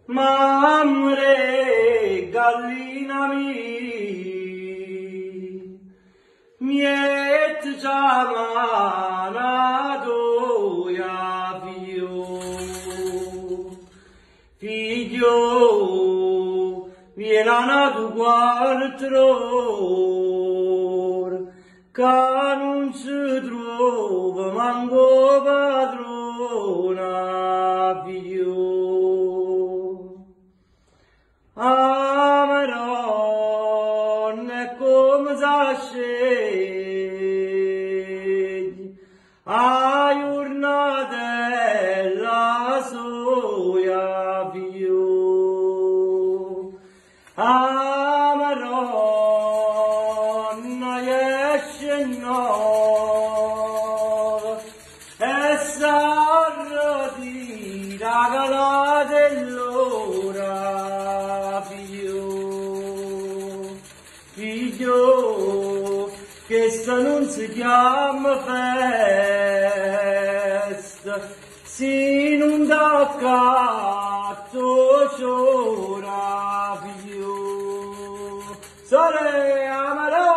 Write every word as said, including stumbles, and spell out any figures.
Mamre gallina mi, miet giamana doia figlio, figlio, viene tu quattro, che non si trova manco padrona, figlio. Ah, Madonna, come si sceglie a giornatella soia, figlio. Ah, Madonna, esce no, e s'arrotira la dell'ora, figlio, figlio, che sta non si chiama festa, si non dà cazzo c'ora, figlio, sole amaro.